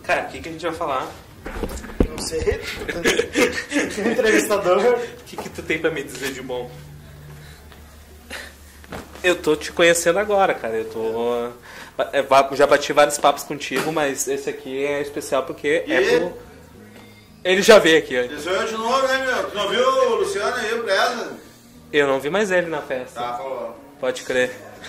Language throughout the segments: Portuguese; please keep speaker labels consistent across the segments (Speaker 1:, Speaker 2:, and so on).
Speaker 1: Cara, o que a gente vai falar?
Speaker 2: Não sei. Entrevistador.
Speaker 1: O que tu tem pra me dizer de bom? Eu tô te conhecendo agora, cara. Eu tô... Já bati vários papos contigo, mas esse aqui é especial porque Ele já veio aqui.
Speaker 3: Isso eu de novo, né, meu? Tu não viu o Luciano aí, o Preza?
Speaker 1: Eu não vi mais ele na festa.
Speaker 3: Tá, falou.
Speaker 1: Pode crer.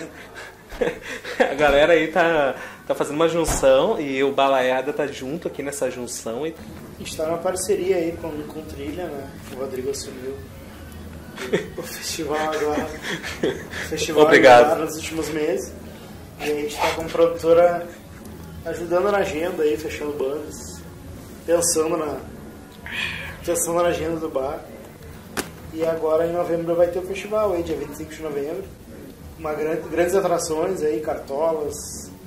Speaker 1: A galera aí tá fazendo uma junção e o Balaiada tá junto aqui nessa junção. E...
Speaker 2: A gente tá numa parceria aí com o Trilha, né? O Rodrigo assumiu o festival agora.
Speaker 1: Obrigado.
Speaker 2: Agora, nos últimos meses. E a gente tá com produtora ajudando na agenda aí, fechando bandas. Pensando na agenda do bar. E agora em novembro vai ter o festival aí, dia 25 de novembro. Grandes atrações aí, cartolas,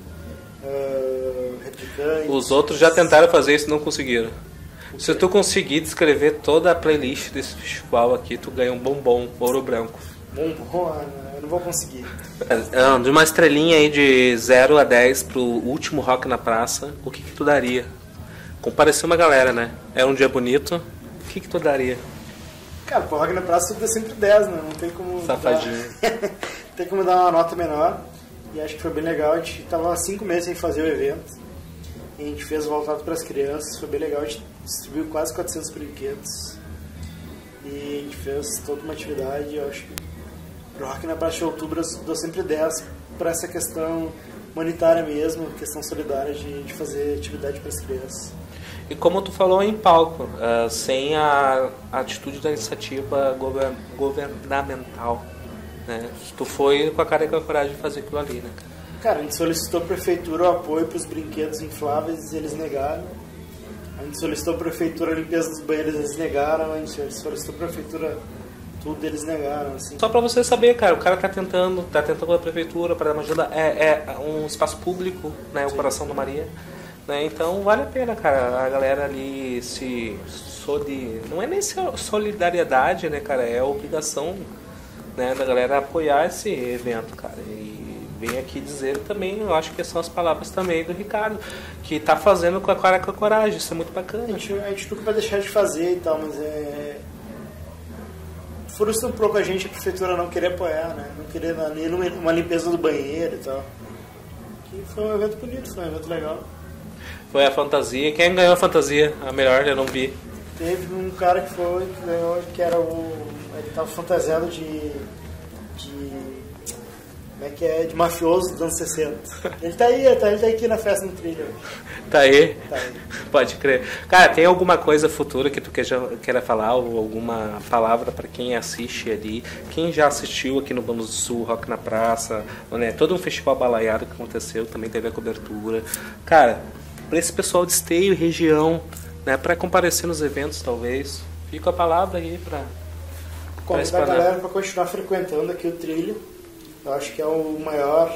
Speaker 2: replicantes.
Speaker 1: Os outros já tentaram fazer isso e não conseguiram. Se tu conseguir descrever toda a playlist desse festival aqui, tu ganha um bombom ouro branco.
Speaker 2: Bombom? Eu não vou conseguir.
Speaker 1: De uma estrelinha aí de 0 a 10 pro último Rock na Praça, o que tu daria? Compareceu uma galera, né? É um dia bonito, o que tu daria?
Speaker 2: Cara, pro Rock na Praça tudo é sempre 10, né? Não tem como...
Speaker 1: Safadinho.
Speaker 2: Tem como dar uma nota menor. E acho que foi bem legal. A gente tava há 5 meses sem fazer o evento. E a gente fez voltado para as crianças. Foi bem legal. A gente distribuiu quase 400 brinquedos. E a gente fez toda uma atividade. Eu acho que pro Rock na Praça de Outubro eu dou sempre 10 para essa questão humanitária mesmo, questão solidária de fazer atividade para as crianças.
Speaker 1: E como tu falou em palco, sem a atitude da iniciativa governamental, né? Tu foi com a cara e com a coragem de fazer aquilo ali, né?
Speaker 2: Cara, a gente solicitou à prefeitura o apoio para os brinquedos infláveis e eles negaram. A gente solicitou à prefeitura a limpeza dos banheiros, eles negaram. A gente solicitou à prefeitura tudo, eles negaram. Assim.
Speaker 1: Só para você saber, cara, o cara tá tentando com a prefeitura para dar uma ajuda. É um espaço público, né? O Coração da Maria. Né? Então vale a pena, cara, a galera ali não é nem solidariedade, né, cara, é a obrigação, né, da galera apoiar esse evento, cara, e vem aqui dizer também, eu acho que são as palavras também do Ricardo, que tá fazendo com a cara e com a coragem, isso é muito bacana.
Speaker 2: A gente nunca vai deixar de fazer e tal, mas frustra um pouco a gente, a prefeitura não querer apoiar, né, não querer uma limpeza do banheiro e tal, que foi um evento bonito, foi um evento legal.
Speaker 1: Foi a fantasia. Quem ganhou a fantasia? A melhor, eu não vi.
Speaker 2: Teve um cara que ganhou, que era ele tava fantasiado de como é que é? De mafioso dos anos 60. Ele tá aqui na festa no Trilha.
Speaker 1: Tá aí?
Speaker 2: Tá aí.
Speaker 1: Pode crer. Cara, tem alguma coisa futura que tu queira falar? Ou alguma palavra pra quem assiste ali? Quem já assistiu aqui no Bando do Sul, Rock na Praça, né? Todo um festival balaiado que aconteceu, também teve a cobertura. Cara, para esse pessoal de Esteio e região, né, para comparecer nos eventos, talvez. Fica a palavra aí para
Speaker 2: convidar a galera para continuar frequentando aqui o Trilho. Eu acho que é o maior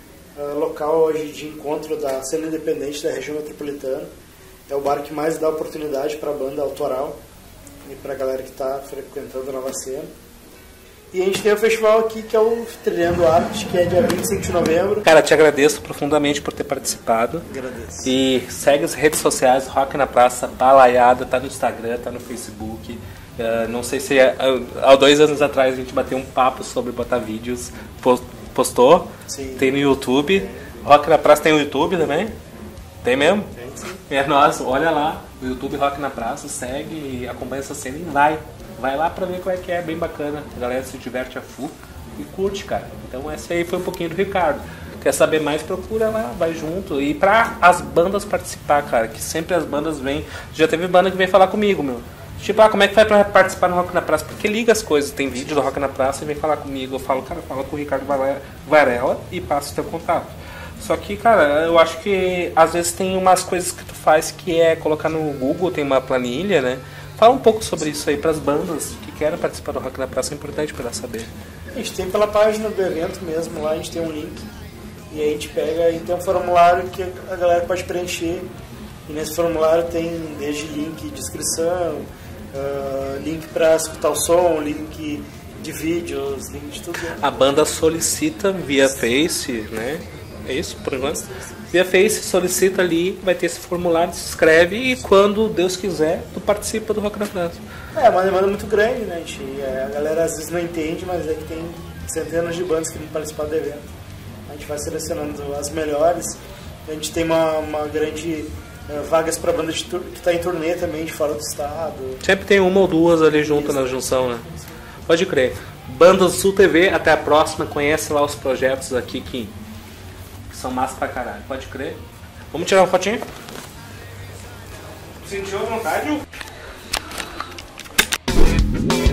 Speaker 2: local hoje de encontro da cena independente da região metropolitana. É o bar que mais dá oportunidade para a banda autoral e para a galera que está frequentando a nova cena. E a gente tem o festival aqui, que é o Trilhando Arte, que é dia 25 de novembro.
Speaker 1: Cara, te agradeço profundamente por ter participado.
Speaker 2: Agradeço.
Speaker 1: E segue as redes sociais, Rock na Praça, Balaiada, tá no Instagram, tá no Facebook. Não sei se há 2 anos atrás a gente bateu um papo sobre botar vídeos. Postou?
Speaker 2: Sim.
Speaker 1: Tem no YouTube. Rock na Praça tem no YouTube também? Tem mesmo?
Speaker 2: Tem, sim.
Speaker 1: É nosso, olha lá. O YouTube Rock na Praça, segue e acompanha essa cena e vai lá pra ver como é que é, bem bacana. A galera se diverte a full e curte, cara. Então essa aí foi um pouquinho do Ricardo. Quer saber mais, procura lá, vai junto. E pra as bandas participar, cara, que sempre as bandas vêm. Já teve banda que veio falar comigo, meu. Tipo, como é que faz pra participar no Rock na Praça? Porque liga as coisas, tem vídeo do Rock na Praça e vem falar comigo. Eu falo, cara, fala com o Ricardo Varela e passa o teu contato. Só que, cara, eu acho que às vezes tem umas coisas que tu faz que é colocar no Google, tem uma planilha, né? Fala um pouco sobre isso aí para as bandas que querem participar do Rock na Praça, é importante para elas saber.
Speaker 2: A gente tem pela página do evento mesmo, lá a gente tem um link. E aí a gente pega e tem um formulário que a galera pode preencher. E nesse formulário tem desde link de inscrição, link para escutar o som, link de vídeos, link de tudo.
Speaker 1: A banda solicita via Face, né? É isso, por enquanto. Via Face, solicita ali, vai ter esse formulário, se inscreve e quando Deus quiser, tu participa do Rock na Praça.
Speaker 2: É uma demanda muito grande, né? A galera às vezes não entende, mas é que tem centenas de bandas que vão participar do evento. A gente vai selecionando as melhores. A gente tem uma grande vagas para banda que está em turnê também, de fora do estado.
Speaker 1: Sempre tem uma ou duas ali junto na junção, né? Pode crer. Bandas do Sul TV, até a próxima. Conhece lá os projetos aqui que são massa pra caralho. Pode crer. Vamos tirar uma fotinha? Sentiu a vontade?